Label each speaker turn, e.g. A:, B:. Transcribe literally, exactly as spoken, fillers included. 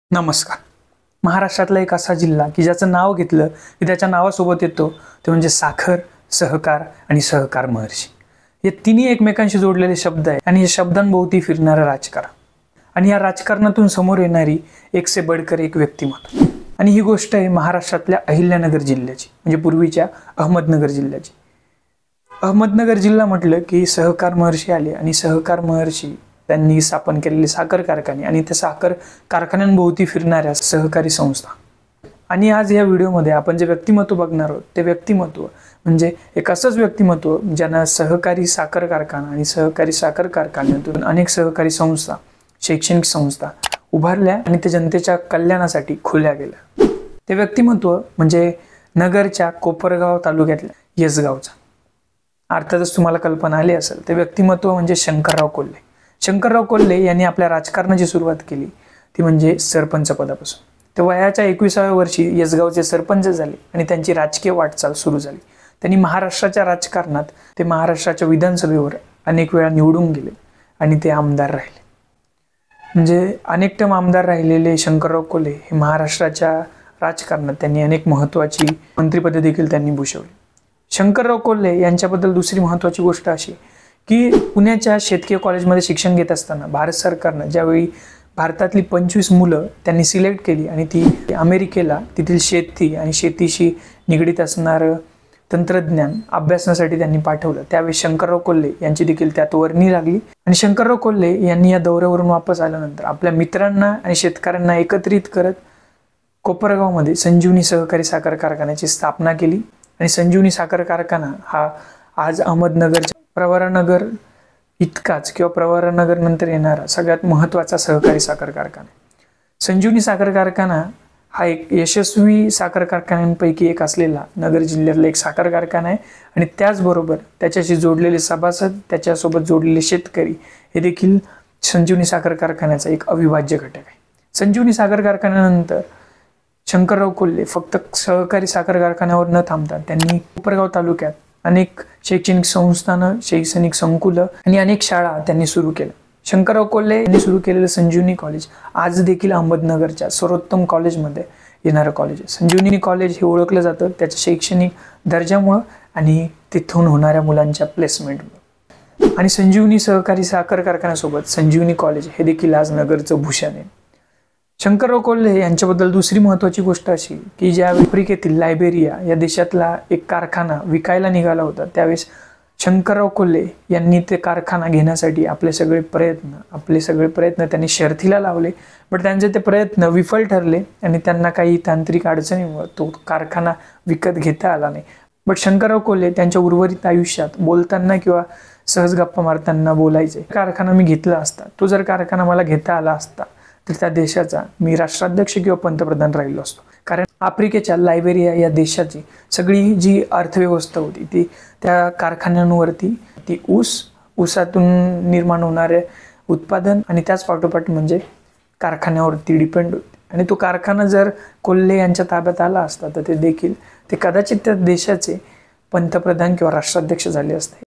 A: नमस्कार. महाराष्ट्रातला एक असा जिल्हा की ज्याचं नाव घेतलं की त्याच्या नावासोबत येतो ते म्हणजे साखर, सहकार आणि सहकार महर्षी. हे तिन्ही एकमेकांशी जोडलेले शब्द आहेत आणि या शब्दांभोवती फिरणारं राजकारण आणि या राजकारणातून समोर येणारी एक से बडकर एक व्यक्तिमत्व. आणि ही गोष्ट आहे महाराष्ट्रातल्या अहिल्यानगर जिल्ह्याची, म्हणजे पूर्वीच्या अहमदनगर जिल्ह्याची. अहमदनगर जिल्हा म्हटलं की सहकार महर्षी आले आणि सहकार महर्षी त्यांनी स्थापन केलेले साखर कारखाने आणि त्या साखर कारखान्यांभोवती फिरणाऱ्या सहकारी संस्था. आणि आज या व्हिडिओमध्ये आपण जे व्यक्तिमत्व बघणार आहोत ते व्यक्तिमत्व म्हणजे एक असंच व्यक्तिमत्व ज्यांना सहकारी साखर कारखाना आणि सहकारी साखर कारखान्यातून अनेक सहकारी संस्था, शैक्षणिक संस्था उभारल्या आणि ते जनतेच्या कल्याणासाठी खुल्या गेल्या. ते व्यक्तिमत्व म्हणजे नगरच्या कोपरगाव तालुक्यातल्या यसगावचा. अर्थातच तुम्हाला कल्पना आली असेल, ते व्यक्तिमत्व म्हणजे शंकरराव कोल्हे. शंकरराव कोल्हे यांनी आपल्या राजकारणाची सुरुवात केली ती म्हणजे सरपंच पदापासून. ते वयाच्या एकविसाव्या वर्षी यसगावचे सरपंच झाले आणि त्यांची राजकीय वाटचाल सुरू झाली. त्यांनी महाराष्ट्राच्या राजकारणात ते महाराष्ट्राच्या विधानसभेवर अनेक वेळा निवडून गेले आणि ते आमदार राहिले. म्हणजे अनेक टर्म आमदार राहिलेले शंकरराव कोल्हे हे महाराष्ट्राच्या राजकारणात त्यांनी अनेक महत्त्वाची मंत्रिपदे देखील त्यांनी भूषवली. शंकरराव कोल्हे यांच्याबद्दल दुसरी महत्त्वाची गोष्ट अशी की पुण्याच्या शेतकी कॉलेजमध्ये शिक्षण घेत असताना भारत सरकारनं ज्यावेळी भारतातली पंचवीस मुलं त्यांनी सिलेक्ट केली आणि ती अमेरिकेला तिथील शेती आणि शेतीशी निगडीत असणारं तंत्रज्ञान अभ्यासण्यासाठी त्यांनी पाठवलं, त्यावेळी शंकरराव कोल्हे यांची देखील त्यात वर्णी लागली. आणि शंकरराव कोल्हे यांनी या दौऱ्यावरून वापस आल्यानंतर आपल्या मित्रांना आणि शेतकऱ्यांना एकत्रित करत कोपरगावमध्ये संजीवनी सहकारी साखर कारखान्याची स्थापना केली. आणि संजीवनी साखर कारखाना हा आज अहमदनगरच्या प्रवरानगर इतकाच किंवा प्रवरानगर नंतर येणारा सगळ्यात महत्त्वाचा सहकारी साखर कारखाना. संजीवनी साखर कारखाना हा एक यशस्वी साखर कारखान्यांपैकी एक असलेला नगर जिल्ह्यातला एक साखर कारखाना आहे. आणि त्याचबरोबर त्याच्याशी जोडलेले सभासद, त्याच्यासोबत जोडलेले शेतकरी हे देखील संजीवनी साखर कारखान्याचा एक अविभाज्य घटक आहे. संजीवनी साखर कारखान्यानंतर शंकरराव कोल्हे फक्त सहकारी साखर कारखान्यावर न थांबता त्यांनी कोपरगाव तालुक्यात अनेक शैक्षणिक संस्थानं, शैक्षणिक संकुलं आणि अनेक शाळा त्यांनी सुरू केल्या. शंकरराव कोल्हे यांनी सुरू केलेलं संजीवनी कॉलेज आज देखील अहमदनगरच्या सर्वोत्तम कॉलेजमध्ये येणारं कॉलेज आहे. संजीवनी कॉलेज हे ओळखलं जातं त्याच्या शैक्षणिक दर्जामुळं आणि तिथून होणाऱ्या मुलांच्या प्लेसमेंटमुळे. आणि संजीवनी सहकारी साखर कारखान्यासोबत संजीवनी कॉलेज हे देखील आज नगरचं भूषण आहे. शंकरराव कोल्हे यांच्याबद्दल दुसरी महत्त्वाची गोष्ट अशी की ज्या आफ्रिकेतील लायबेरिया या देशातला एक कारखाना विकायला निघाला होता, त्यावेळेस शंकरराव कोल्हे यांनी ते कारखाना घेण्यासाठी आपले सगळे प्रयत्न आपले सगळे प्रयत्न त्यांनी शर्थीला लावले. बट त्यांचे ते प्रयत्न विफल ठरले आणि त्यांना काही तांत्रिक अडचणीमुळे तो कारखाना विकत घेता आला नाही. बट शंकरराव कोल्हे त्यांच्या उर्वरित आयुष्यात बोलताना किंवा सहज गप्पा मारताना बोलायचे, कारखाना मी घेतला असता, तो जर कारखाना मला घेता आला असता तर त्या देशाचा मी राष्ट्राध्यक्ष किंवा पंतप्रधान राहिलो असतो. कारण आफ्रिकेच्या लायबेरिया या देशाची सगळी जी अर्थव्यवस्था होती ती त्या कारखान्यांवरती, ती ऊस ऊसातून निर्माण होणारे उत्पादन आणि त्याच पाठोपाठ म्हणजे कारखान्यावरती डिपेंड होती. आणि तो कारखाना जर कोल्हे यांच्या ताब्यात आला असता तर ते देखील ते कदाचित त्या देशाचे पंतप्रधान किंवा राष्ट्राध्यक्ष झाले असते.